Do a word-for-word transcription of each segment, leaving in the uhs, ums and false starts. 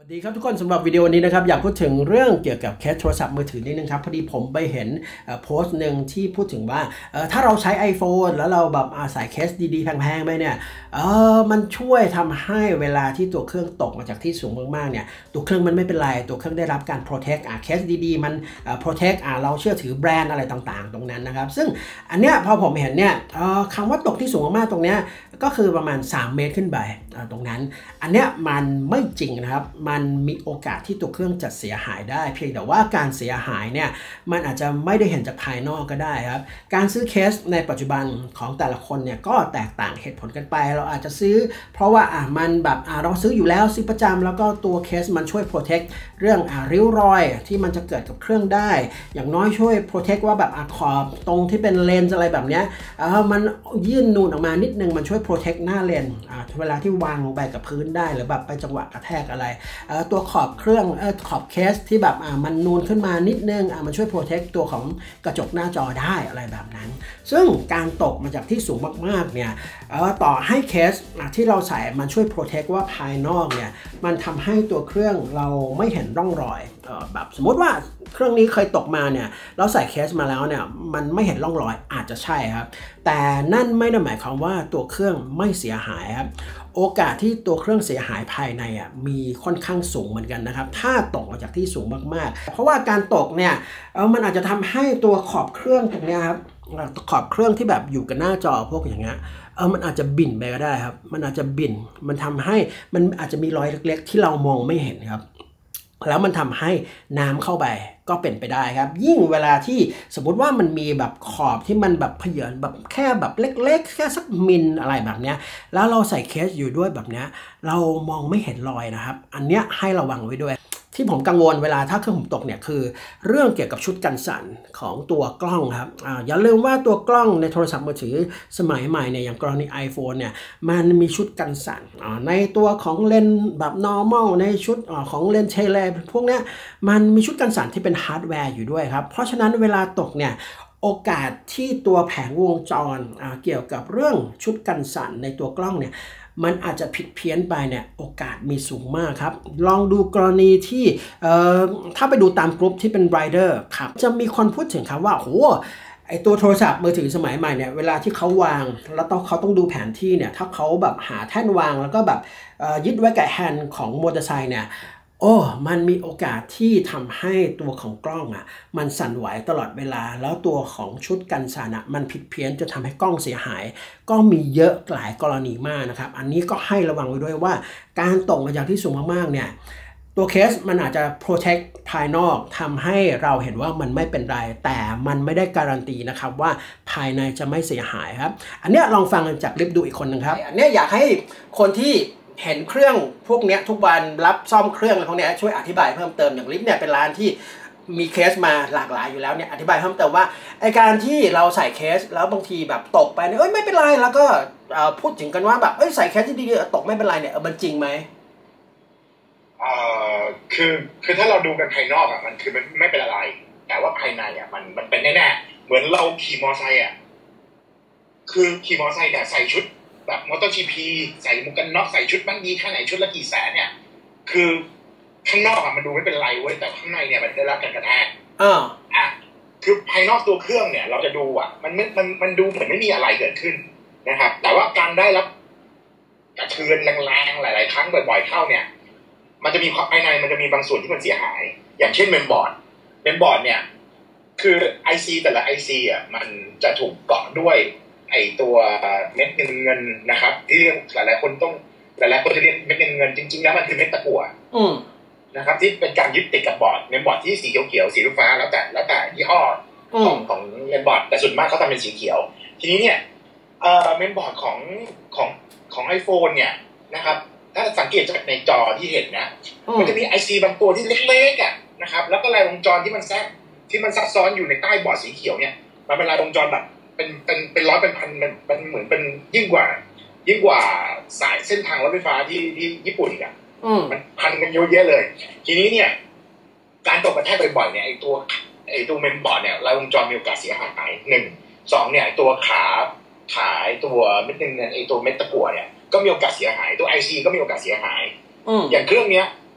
สวัสดีครับทุกคนสำหรับวิดีโอนี้นะครับอยากพูดถึงเรื่องเกี่ยวกับเคสโทรศัพท์มือถือนิดนึงครับพอดีผมไปเห็นโพสต์หนึ่งที่พูดถึงว่าถ้าเราใช้ iPhone แล้วเราแบบอาศัยเคสดีๆแพงๆไปเนี่ยเออมันช่วยทำให้เวลาที่ตัวเครื่องตกมาจากที่สูงมากๆเนี่ยตัวเครื่องมันไม่เป็นไรตัวเครื่องได้รับการ protect อ่ะเคสดีๆมัน protect อ่ะเราเชื่อถือแบรนด์อะไรต่างๆตรงนั้นนะครับซึ่งอันเนี้ยพอผมเห็นเนี่ยคำว่าตกที่สูงมากๆตรงเนี้ยก็คือประมาณสามเมตรขึ้นไปตรงนั้นอันเนี้ยมันไม่จริงนะครับมันมีโอกาสที่ตัวเครื่องจะเสียหายได้เพียงแต่ว่าการเสียหายเนี่ยมันอาจจะไม่ได้เห็นจากภายนอกก็ได้ครับการซื้อเคสในปัจจุบันของแต่ละคนเนี่ยก็แตกต่างเหตุผลกันไปเราอาจจะซื้อเพราะว่าอ่ะมันแบบอ่ะเราซื้ออยู่แล้วซื้อประจำแล้วก็ตัวเคสมันช่วย protect เรื่องอ่ะริ้วรอยที่มันจะเกิดกับเครื่องได้อย่างน้อยช่วย protect ว่าแบบอ่ะขอบตรงที่เป็นเลนส์อะไรแบบเนี้ยอ่ะมันยื่นนูนออกมานิดนึงมันช่วย protect หน้าเลนส์อ่ะเวลาที่วางลงไปกับพื้นได้หรือแบบไปจังหวะกระแทกอะไรอ่ะตัวขอบเครื่องเออขอบเคสที่แบบอ่ะมันนูนขึ้นมานิดนึงอ่ะมันช่วย protect ตัวของกระจกหน้าจอได้อะไรแบบนั้นซึ่งการตกมาจากที่สูงมากๆเนี่ยเออต่อให้เคสที่เราใส่มันช่วย protect ว่าภายนอกเนี่ยมันทำให้ตัวเครื่องเราไม่เห็นร่องรอยเออแบบสมมติว่าเครื่องนี้เคยตกมาเนี่ยเราใส่เคสมาแล้วเนี่ยมันไม่เห็นร่องรอยอาจจะใช่ครับแต่นั่นไม่ได้หมายความว่าตัวเครื่องไม่เสียหายครับโอกาสที่ตัวเครื่องเสียหายภายในอ่ะมีค่อนข้างสูงเหมือนกันนะครับถ้าตกมาจากที่สูงมากๆเพราะว่าการตกเนี่ยเออมันอาจจะทำให้ตัวขอบเครื่องตรงนี้ครับขอบเครื่องที่แบบอยู่กับหน้าจอพวกอย่างเงี้ยเออมันอาจจะบิ่นไปก็ได้ครับมันอาจจะบิ่นมันทำให้มันอาจจะมีรอยเล็กๆที่เรามองไม่เห็นครับแล้วมันทำให้น้ำเข้าไปก็เป็นไปได้ครับยิ่งเวลาที่สมมุติว่ามันมีแบบขอบที่มันแบบเผยแบบแค่แบบเล็กๆแค่สักมิลอะไรแบบเนี้ยแล้วเราใส่เคสอยู่ด้วยแบบเนี้ยเรามองไม่เห็นรอยนะครับอันเนี้ยให้ระวังไว้ด้วยที่ผมกังวลเวลาถ้าเครื่องผมตกเนี่ยคือเรื่องเกี่ยวกับชุดกันสั่นของตัวกล้องครับอ่าอย่าลืมว่าตัวกล้องในโทรศัพท์มือถือสมัยใหม่เนี่ยอย่างกรณี iPhone เนี่ยมันมีชุดกันสั่นอ่าในตัวของเลนส์แบบ normal ในชุดอ่าของเลนส์เทเลพวกเนี้ยมันมีชุดกันสั่นที่เป็นฮาร์ดแวร์อยู่ด้วยครับเพราะฉะนั้นเวลาตกเนี่ยโอกาสที่ตัวแผงวงจรอ่าเกี่ยวกับเรื่องชุดกันสั่นในตัวกล้องเนี่ยมันอาจจะผิดเพี้ยนไปเนี่ยโอกาสมีสูงมากครับลองดูกรณีที่เอ่อถ้าไปดูตามกลุ่มที่เป็นไรเดอร์ครับจะมีคนพูดถึงครับว่าโหไอตัวโทรศัพท์มือถือสมัยใหม่เนี่ยเวลาที่เขาวางแล้วต้องเขาต้องดูแผนที่เนี่ยถ้าเขาแบบหาแท่นวางแล้วก็แบบยึดไว้กับแฮนด์ของมอเตอร์ไซค์เนี่ยโอ้มันมีโอกาสที่ทำให้ตัวของกล้องอ่ะมันสั่นไหวตลอดเวลาแล้วตัวของชุดกันสั่นอ่ะมันผิดเพี้ยนจะทำให้กล้องเสียหายก็มีเยอะหลายกรณีมากนะครับอันนี้ก็ให้ระวังไว้ด้วยว่าการตกมาจากที่สูงมากๆเนี่ยตัวเคสมันอาจจะ protect ภายนอกทำให้เราเห็นว่ามันไม่เป็นไรแต่มันไม่ได้การันตีนะครับว่าภายในจะไม่เสียหายครับอันนี้ลองฟังจากลิฟดูอีกคนนึงครับอันนี้อยากให้คนที่เห็นเครื่องพวกนี้ทุกวันรับซ่อมเครื่องอะไรพวกนี้ช่วยอธิบายเพิ่มเติมอย่างลิฟเนี่ยเป็นร้านที่มีเคสมาหลากหลายอยู่แล้วเนี่ยอธิบายเพิ่มเติมว่าไอการที่เราใส่เคสแล้วบางทีแบบตกไปเนี่ยเอ้ยไม่เป็นไรแล้วก็พูดถึงกันว่าแบบเอ้ยใส่เคสที่ดีๆตกไม่เป็นไรเนี่ยมันจริงไหมเอ่อคือคือถ้าเราดูกันภายนอกอ่ะมันคือมันไม่เป็นอะไรแต่ว่าภายในอ่ะมันมันเป็นแน่ๆเหมือนเราขี่มอไซค์อ่ะคือขี่มอไซค์เนี่ยใส่ชุดแบบมอเตอร์จีพีใส่หมวกกันน็อกใส่ชุดบ้านดีแค่ไหนชุดละกี่แสนเนี่ยคือข้างนอกอ่ะมันดูไม่เป็นไรเว้ยแต่ข้างในเนี่ยมันได้รับการกระแทกอ่าอ่ะคือภายนอกตัวเครื่องเนี่ยเราจะดูอ่ะมันมันมันดูเหมือนไม่มีอะไรเกิดขึ้นนะครับแต่ว่าการได้รับกระเทือนแรงๆหลายๆครั้งบ่อยๆเข้าเนี่ยมันจะมีภายในมันจะมีบางส่วนที่มันเสียหายอย่างเช่นเมมบอร์ดเมมบอร์ดเนี่ยคือ ไอ ซี แต่ละ ไอ ซี อ่ะมันจะถูกเกาะด้วยไอตัวเม็ดเงินเงินนะครับที่หลายๆคนต้องหลายๆคนจะเรียกเม็ดเงินเงินจริงๆแล้วมันคือเม็ดตะกั่วนะครับที่เป็นการยึดติดกับบอร์ดเมมบอร์ดที่สีเขียวๆสีฟ้าแล้วแต่แล้วแต่ยี่ห้อของของเมมบอร์ดแต่ส่วนมากเขาทำเป็นสีเขียวทีนี้เนี่ยเอ่อเมมบอร์ดของของของ iPhone เนี่ยนะครับถ้าสังเกตจากในจอที่เห็นนะมันจะมี ไอ ซี บางตัวที่เล็กๆอ่ะนะครับแล้วก็ลายวงจรที่มันแทรกที่มันซับซ้อนอยู่ในใต้บอร์ดสีเขียวเนี่ยมันเป็นลายวงจรแบบเป็นเป็นเป็นร้อยเป็นพันมันมันเหมือนเป็นยิ่งกว่ายิ่งกว่าสายเส้นทางรถไฟฟ้าที่ที่ญี่ปุ่นอีกอ่ะมันพันกันเยอะแยะเลยทีนี้เนี่ยการตกกระแทกบ่อยๆเนี่ยไอตัวไอตัวเมมบอร์ดเนี่ยลายวงจรมีโอกาสเสียหายหนึ่งสองเนี่ยตัวขาขาตัวเม็ดเงินไอตัวเม็ดตะกั่วเนี่ยก็มีโอกาสเสียหายตัว ไอ ซี ก็มีโอกาสเสียหายอย่างเครื่องเนี้ย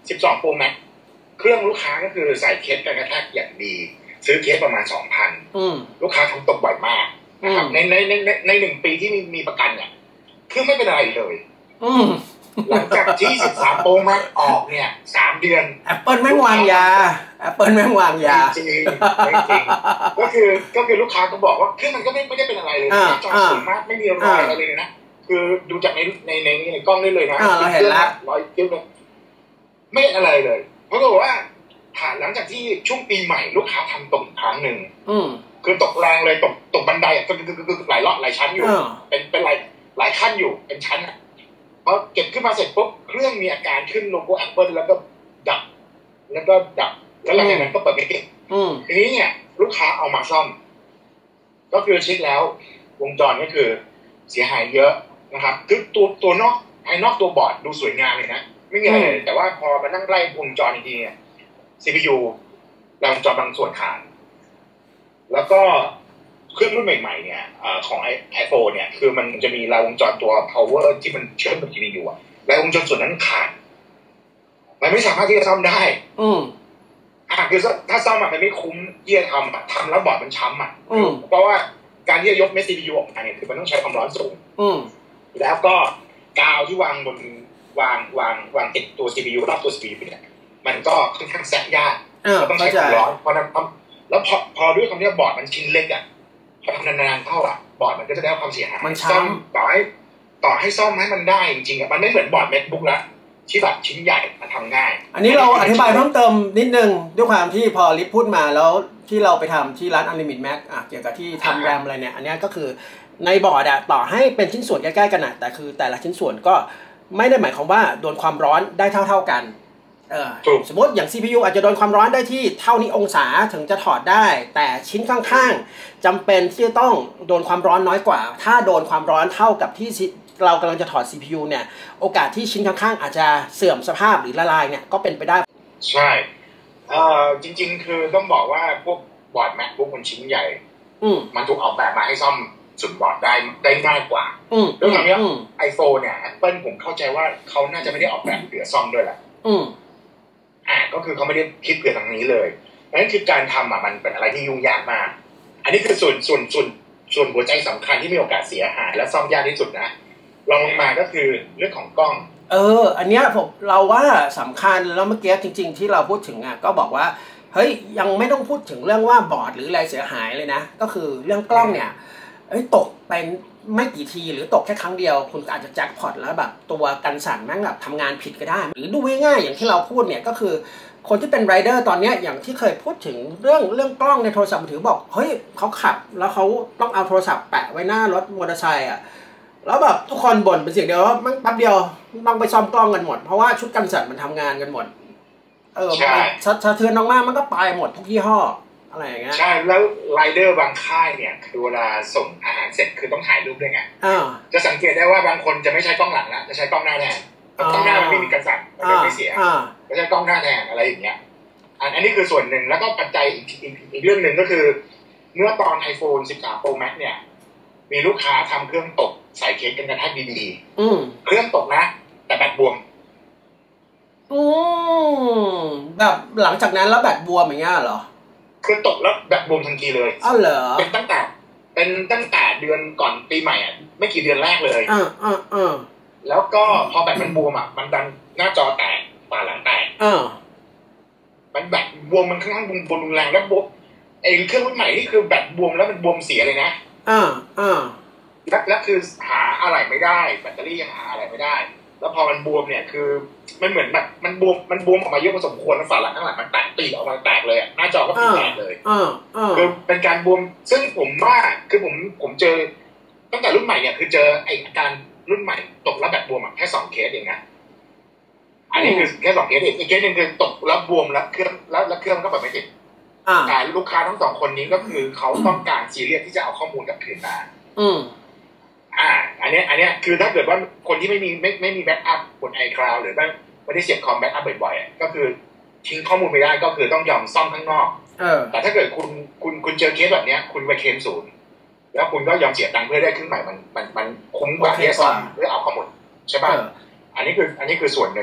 สิบสอง Pro Max เครื่องลูกค้าก็คือใส่เคสกันกระแทกอย่างดีซื้อเคสประมาณ สองพัน ลูกค้าทำตกบ่อยมากนะครับในในในในหนึ่งปีที่มีมีประกันเนี่ยเครื่องไม่เป็นอะไรเลยหลังจากที่สิบสาม Pro Max ออกเนี่ยสามเดือน Apple แม่งวางยา Apple แม่งวางยาจริงไม่จริงก็คือก็คือลูกค้าก็บอกว่าเครื่องมันก็ไม่ไม่ได้เป็นอะไรเลยจอสวยมากไม่มีรอยอะไรเลยนะคือดูจากในในในในกล้องได้เลยนะเราเห็นแล้วรอยเยอะเลยไม่อะไรเลยเพราะบอกว่าผ่านหลังจากที่ช่วงปีใหม่ลูกค้าทำตกครั้งหนึ่งคือตกแรงเลยตกตกบันไดก็คือหลายรอบหลายชั้นอยู่เป็นเป็นหลายหลายขั้นอยู่เป็นชั้นอ่ะพอเก็บขึ้นมาเสร็จปุ๊บเครื่องมีอาการขึ้นโลโก้ Apple แล้วก็ดับแล้วก็ดับแล้วหลังจากนั้นก็เปิดไม่ติดทีนี้เนี่ยลูกค้าเอามาซ่อมก็คือเช็คแล้ววงจรก็คือเสียหายเยอะนะครับคือตัวตัวนอกภายนอกตัวบอร์ดดูสวยงามเลยนะไม่มีอะไรเลยแต่ว่าพอมานั่งไล่วงจรจริงๆเนี่ย ซี พี ยู แรงวงจรบางส่วนขาดแล้วก็เครื่องรุ่นใหม่ๆเนี่ยของ iPhone เนี่ยคือมันจะมีแรงวงจรตัว power ที่มันเชื่อมกับ ซี พี ยู อ่ะแรงวงจรส่วนนั้นขาดมันไม่สามารถที่จะซ่อมได้อืมอ่ะคือถ้าซ่อมมันไม่คุ้มที่จะทำอ่ะทำแล้วบอร์ดมันช้ำอ่ะเพราะว่าการที่จะยกเม็ด ซี พี ยู ออกมาเนี่ยคือมันต้องใช้ความร้อนสูงอืมแล้วก็กาวที่วางบนวางวางวางติดตัว ซี พี ยู รอบตัว ซี พี ยู เนี่ยมันก็ค่อนข้างแสบยากต้องใช้ความร้อนเพราะนั้นแล้วพอพอด้วยคำที่บอร์ดมันชิ้นเล็กอ่ะพอทำนานๆเข้าอ่ะบอร์ดมันก็จะได้รับความเสียหายซ่อมต่อให้ต่อให้ซ่อมให้มันได้จริงๆอ่ะมันไม่เหมือนบอร์ด MacBook ละที่แบบชิ้นใหญ่มันทำง่ายอันนี้เราอธิบายเพิ่มเติมนิดนึงด้วยความที่พอลิฟพูดมาแล้วที่เราไปทำที่ร้าน Unlimit Mac อ่ะเกี่ยวกับที่ทำแรมอะไรเนี่ยอันนี้ก็คือในบอร์ดอ่ะต่อให้เป็นชิ้นส่วนใกล้ๆกันนะแต่คือแต่ละชิ้นส่วนก็ไม่ได้หมายความว่าโดนความร้อนได้เท่าๆกันเออสมมติอย่าง ซี พี ยู อาจจะโดนความร้อนได้ที่เท่านี้องศาถึงจะถอดได้แต่ชิ้นข้างๆจำเป็นที่จะต้องโดนความร้อนน้อยกว่าถ้าโดนความร้อนเท่ากับที่เรากำลังจะถอด ซี พี ยู เนี่ยโอกาสที่ชิ้นข้างๆอาจจะเสื่อมสภาพหรือละลายเนี่ยก็เป็นไปได้ใช่เอ่อจริงๆคือต้องบอกว่าพวกบอร์ด MacBook มันชิ้นใหญ่มันถูกออกแบบมาให้ซ่อมส่วนบอร์ดได้ได้ง่ายกว่าด้วยความที่ iPhone เนี่ย Apple ผมเข้าใจว่าเขาน่าจะไม่ได้ออกแบบเผื่อซ่อมด้วยแหละอ่าก็คือเขาไม่ได้คิดเผื่อทางนี้เลยนั่นคือการทำอ่ะมันเป็นอะไรที่ยุ่งยากมากอันนี้คือส่วนส่วนส่วนส่วนหัวใจสำคัญที่มีโอกาสเสียหายและซ่อมยากที่สุดนะลองลงมาก็คือเรื่องของกล้องเอออันเนี้ยผมเราว่าสำคัญแล้วเมื่อกี้จริงๆที่เราพูดถึงอ่ะก็บอกว่าเฮ้ยยังไม่ต้องพูดถึงเรื่องว่าบอร์ดหรืออะไรเสียหายเลยนะก็คือเรื่องกล้องเนี่ยเอ้ยตกเป็นไม่กี่ทีหรือตกแค่ครั้งเดียวคุณอาจจะแจ็คพอตแล้วแบบตัวกันสั่นแม่งแบบทำงานผิดก็ได้หรือดูง่ายๆอย่างที่เราพูดเนี่ยก็คือคนที่เป็นไรเดอร์ตอนนี้อย่างที่เคยพูดถึงเรื่องเรื่องกล้องในโทรศัพท์มือถือบอกเฮ้ยเขาขับแล้วเขาต้องเอาโทรศัพท์แปะไว้หน้ารถมอเตอร์ไซค์อ่ะแล้วแบบทุกคนบ่นเป็นเสียงเดียวว่ามันแป๊บเดียวต้องไปซ่อมกล้องกันหมดเพราะว่าชุดกันสั่นมันทำงานกันหมดเออสะเทือนมากๆมันก็ไปหมดทุกยี่ห้ออะไรอย่างเงี้ยใช่แล้วไรเดอร์บางค่ายเนี่ยคือเวลาส่งอาหารเสร็จคือต้องถ่ายรูปด้วยไงจะสังเกตได้ว่าบางคนจะไม่ใช้กล้องหลังแล้วจะใช้กล้องหน้าแทนกล้องหน้ามันไม่มีกันสั่นมันไม่เสียจะใช้กล้องหน้าแทนอะไรอย่างเงี้ยอันนี้คือส่วนหนึ่งแล้วก็ปัจจัยอีกอีกเรื่องหนึ่งก็คือเมื่อตอน iPhone สิบสาม Pro Max เนี่ยมีลูกค้าทำเครื่องตกใส่เคสกันกระแทกดีๆเครื่องตกนะแต่แบตบวมอืมแบบหลังจากนั้นแล้วแบตบวมอย่างเงี้ยเหรอคือตกแล้วแบตบวมทันทีเลยอ้าวเหรอเป็นตั้งแต่เป็นตั้งแต่เดือนก่อนปีใหม่อ่ะไม่กี่เดือนแรกเลยอ่าอ่าอ่าแล้วก็พอแบตมันบวมอ่ะมันดันหน้าจอแตกฝาหลังแตกอ่ามันแบตบวมมันค่อนข้างบวมบวมรุนแรงแล้วบวมไอ้เครื่องรุ่นใหม่นี่คือแบตบวมแล้วมันบวมเสียเลยนะอ่าอ่าแล้วแล้วคือหาอะไรไม่ได้แบตเตอรี่ยังหาอะไรไม่ได้แล้วพอมันบวมเนี่ยคือมันเหมือนแบบมันบวมมันบวมออกมาเยอะพอสมควรแล้วฝาหลังข้างหลังมันแตกปีกออกมาแตกเลยอ่ะหน้าจอก็ปีกแตกเลยคือเป็นการบวมซึ่งผมว่าคือผมผมเจอตั้งแต่รุ่นใหม่เนี่ยคือเจอไอ้อาการรุ่นใหม่ตกแล้วแบบบวมแค่สองเคสเองนะอันนี้คือแค่สองเคสเองอีกเคสหนึ่งคือตกแล้วบวมแล้วเครื่องแล้วแล้วเครื่องก็แบบไม่ติดแต่ลูกค้าทั้งสองคนนี้ก็คือเขาต้องการซีเรียสที่จะเอาข้อมูลกลับคืนมาอ่าอันนี้อันนี้คือถ้าเกิดว่าคนที่ไม่มีไม่ไม่มีแบ็กอัพบน iCloud หรือไม่ไม่ได้เสียบคอมแบ็กอัพบ่อยๆก็คือทิ้งข้อมูลไม่ได้ก็คือต้องยอมซ่อมข้างนอกแต่ถ้าเกิดคุณคุณคุณเจอเคสแบบนี้คุณไปเคลมศูนย์แล้วคุณก็ยอมเสียตังค์เพื่อได้เครื่องใหม่มันมันมันคุ้มกว่าที่จะซ่อมเพื่อเอาข้อมูลใช่ป่ะอันนี้คืออันนี้คือส่วนหนึ่ง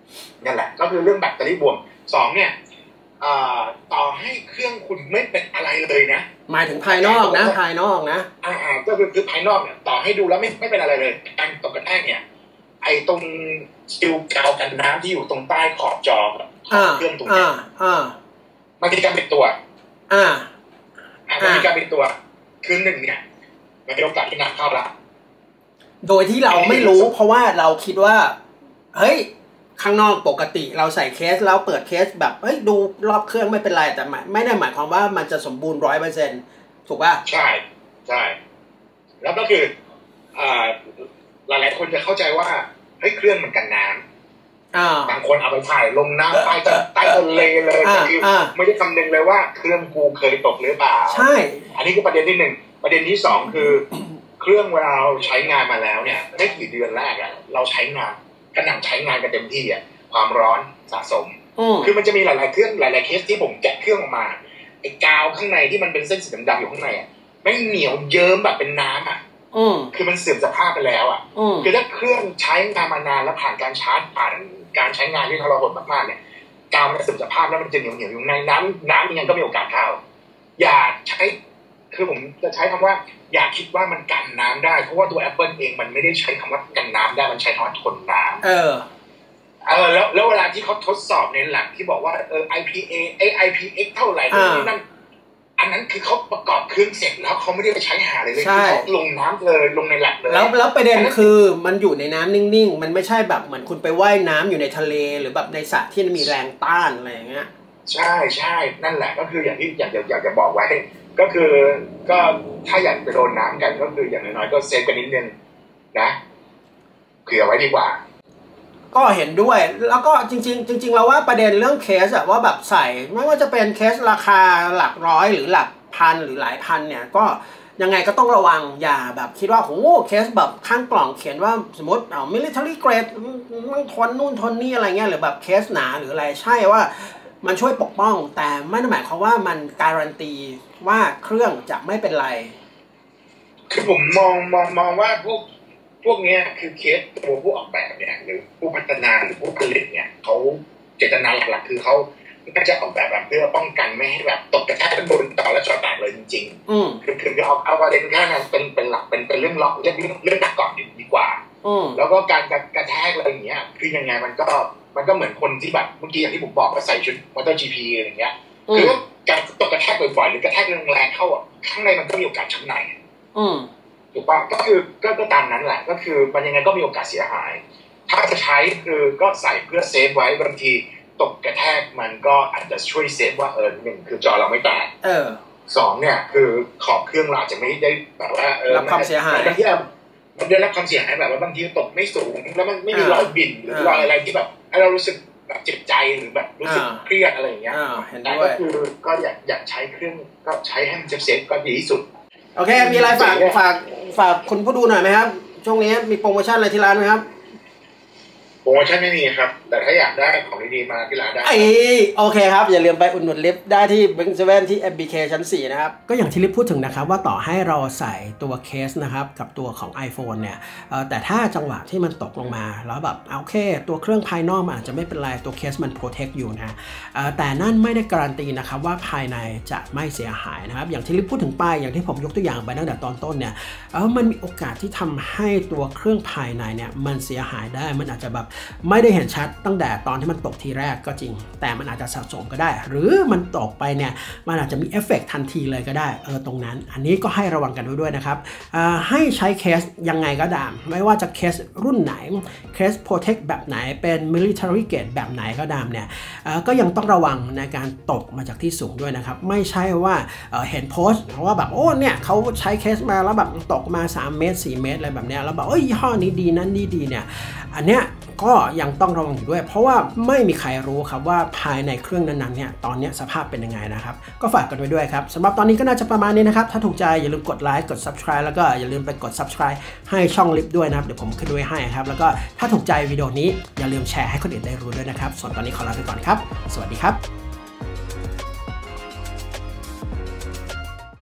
นั่นแหละก็คือเรื่องแบตเตอรี่บวมสองเนี่ยต่อให้เครื่องคุณไม่เป็นอะไรเลยนะหมายถึงภายนอกนะภายนอกนะอ่าก็คือคือภายนอกเนี่ยต่อให้ดูแล้วไม่ไม่เป็นอะไรเลยการตกกระแทกเนี่ยไอ้ตรงสติลกาวกันน้ำที่อยู่ตรงใต้ขอบจอเครื่องตรงนี้มันมีการปิดตัวอ่ามันมีการปิดตัวคือหนึ่งเนี่ยมันเป็นโอกาสที่น้ำเข้าละโดยที่เราไม่รู้เพราะว่าเราคิดว่าเฮ้ยข้างนอกปกติเราใส่เคสแล้วเปิดเคสแบบเฮ้ยดูรอบเครื่องไม่เป็นไรแต่ไม่ได้หมายความว่ามันจะสมบูรณ์ร้อยเปอร์เซ็นต์ถูกป่ะใช่ใช่แล้วก็คืออ่าหลายๆคนจะเข้าใจว่าเฮ้ยเครื่องมันกันน้ำบางคนเอาไปถ่ายลงน้ำใต้ใต้ทะเลเลยก็คือไม่ได้คำนึงเลยว่าเครื่องกูเคยตกหรือเปล่าใช่อันนี้คือประเด็นที่หนึ่งประเด็นที่สองคือเครื่องเวลาเราใช้งานมาแล้วเนี่ยไม่กี่เดือนแรกอ่ะเราใช้งานกระหน่ำใช้งานกันเต็มที่อ่ะความร้อนสะสมคือมันจะมีหลายๆเครื่องหลายๆเคสที่ผมแกะเครื่องออกมาไอ้กาวข้างในที่มันเป็นเส้นสีดำๆอยู่ข้างในอ่ะไม่เหนียวเยิ้มแบบเป็นน้ำอ่ะคือมันเสื่อมสภาพไปแล้วอ่ะคือถ้าเครื่องใช้งานมานานแล้วผ่านการชาร์จผ่านการใช้งานที่ทรหดมากๆเนี่ยกาวมันจะเสื่อมสภาพแล้วมันจะเหนียวเหนียวอยู่ในน้ำน้ำยังก็มีโอกาสเข้าอย่าใช้คือผมจะใช้คำว่าอย่าคิดว่ามันกันน้ำได้เพราะว่าตัว Apple เองมันไม่ได้ใช้คำว่ากันน้ำได้มันใช้คำว่าทนน้ำเออเออแล้วแล้วเวลาที่เขาทดสอบในหลักที่บอกว่าเออ ไอ พี เอ ไอ ไอ พี เอ็กซ์ เท่าไหร่นั่นอันนั้นคือเขาประกอบเครื่องเสร็จแล้วเขาไม่ได้ไปใช้หาเลยเลยเขาลงน้ำเลยลงในหลักเลยแล้วแล้วประเด็นคือมันอยู่ในน้ำนิ่งๆมันไม่ใช่แบบเหมือนคุณไปว่ายน้ำอยู่ในทะเลหรือแบบในสระที่มีแรงต้านอะไรอย่างเงี้ยใช่ใช่นั่นแหละก็คืออย่างที่อยากจะอยากจะบอกไว้ก็คือก็ถ้าอยากจะโดนน้ำกันก็คืออย่างน้อยๆก็เซฟกันนิดนึงนะเผื่อไว้ดีกว่าก็เห็นด้วยแล้วก็จริงๆจริงๆเราว่าประเด็นเรื่องเคสอะว่าแบบใส่ไม่ว่าจะเป็นเคสราคาหลักร้อยหรือหลักพันหรือหลายพันเนี่ยก็ยังไงก็ต้องระวังอย่าแบบคิดว่าโอ้เคสแบบข้างกล่องเขียนว่าสมมติเอา military grade มันทนนู่นทนนี่อะไรเงี้ยหรือแบบเคสหนาหรืออะไรใช่ว่ามันช่วยปกป้องแต่ไม่ได้หมายความว่ามันการันตีว่าเครื่องจะไม่เป็นไรคือผมมองมองมองว่าพวกพวกนี้คือเคสตัวผู้ออกแบบเนี่ยหรือผู้พัฒนาหรือผู้ผลิตเนี่ยเขาเจตนาหลักๆคือเขาน่าจะออกแบบเพื่อป้องกันไม่ให้แบบตกกระแทกบนต่อและจอแตกเลยจริงๆคือคือเอาเอาประเด็นแค่นั้นเป็นเป็นหลักเป็นเป็นเรื่องล็อกเรื่องเรื่องหลักก่อนดีกว่าแล้วก็การกระแทกอะไรอย่างเงี้ยคือยังไงมันก็มันก็เหมือนคนที่แบบเมื่อกี้อย่างที่ผมบอกว่าใส่ชุดมอเตอร์จีพีอะไรอย่างเงี้ยคือการตกกระแทกบ่อยๆหรือกระแทกแรงๆเข้าอ่ะข้างในมันก็มีโอกาสช้ำในถูกป่ะก็คือก็ก็ตามนั้นแหละก็คือมันยังไงก็มีโอกาสเสียหายถ้าจะใช้คือก็ใส่เพื่อเซฟไว้บางทีตกกระแทกมันก็อาจจะช่วยเซฟว่าเออหนึ่งคือจอเราไม่แตกเออสองเนี่ยคือขอบเครื่องเราอาจจะไม่ได้แบบว่าเออรับความเสียหายบางทีมันได้รับความเสียหายแบบว่าบางทีตกไม่สูงแล้วมันไม่มีรอยบิ่นหรือรอยอะไรที่แบบให้เรารู้สึกแบบเจ็บใจหรือแบบรู้สึกเครียดอะไรอย่างเงี้ยแต่ก็คือก็อยากอยากใช้เครื่องก็ใช้ให้มันเซฟก็ดีที่สุดโอเคมีอะไรฝากฝากฝากคุณผู้ดูหน่อยไหมครับช่วงนี้มีโปรโมชั่นอะไรที่ร้านไหมครับโปรโมชั่นไม่มีครับแต่ถ้าอยากได้ของดีๆมาที่ร้านได้ไอโอเคครับอย่าลืมไปอุดหนุนลิฟต์ได้ที่เบงเซเว่นที่ เอ็ม บี เค ชั้นสี่นะครับก็อย่างที่ลิฟต์พูดถึงนะครับว่าต่อให้เราใส่ตัวเคสนะครับกับตัวของ iPhone เนี่ยแต่ถ้าจังหวะที่มันตกลงมาแล้วแบบโอเคตัวเครื่องภายนอกมันอาจจะไม่เป็นไรตัวเคสมันโปรเทคอยู่นะแต่นั่นไม่ได้การันตีนะครับว่าภายในจะไม่เสียหายนะครับอย่างที่ลิฟต์พูดถึงไปอย่างที่ผมยกตัวอย่างไปตั้งแต่ตอนต้นเนี่ยมันมีโอกาสที่ทำให้ตัวเครื่องภายในเนี่ยมันเสียหายได้มันอาจจะแบบไม่ได้เห็นชัดตั้งแต่ตอนที่มันตกทีแรกก็จริงแต่มันอาจจะสะสมก็ได้หรือมันตกไปเนี่ยมันอาจจะมีเอฟเฟกต์ทันทีเลยก็ได้เออตรงนั้นอันนี้ก็ให้ระวังกันด้วยนะครับให้ใช้เคสยังไงก็ตามไม่ว่าจะเคสรุ่นไหนเคสโปรเทคแบบไหนเป็น military grade แบบไหนก็ตามเนี่ยก็ยังต้องระวังในการตกมาจากที่สูงด้วยนะครับไม่ใช่ว่าเห็นโพสต์เพราะว่าแบบโอ้เนี่ยเขาใช้เคสมาแล้วแบบตกมาสามเมตรสี่เมตรอะไรแบบเนี้ยแล้วแบบเอ้ยยี่ห้อนี้ดีนั่นนี่ดีเนี่ยอันเนี้ยก็ยังต้องระวังอยู่ด้วยเพราะว่าไม่มีใครรู้ครับว่าภายในเครื่องนั้นๆเนี่ยตอนนี้สภาพเป็นยังไงนะครับก็ฝากกันไว้ด้วยครับสำหรับตอนนี้ก็น่าจะประมาณนี้นะครับถ้าถูกใจอย่าลืมกดไลค์กด Subscribe แล้วก็อย่าลืมไปกด Subscribe ให้ช่องลิฟต์ด้วยนะครับเดี๋ยวผมขึ้นด้วยให้ครับแล้วก็ถ้าถูกใจวิดีโอนี้อย่าลืมแชร์ให้คนอื่นได้รู้ด้วยนะครับส่วนตอนนี้ขอลาไปก่อนครับสวัสดีครับ